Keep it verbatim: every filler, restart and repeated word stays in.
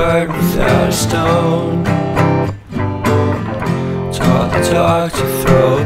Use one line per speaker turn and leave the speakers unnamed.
word without a stone. Taught the dog to throw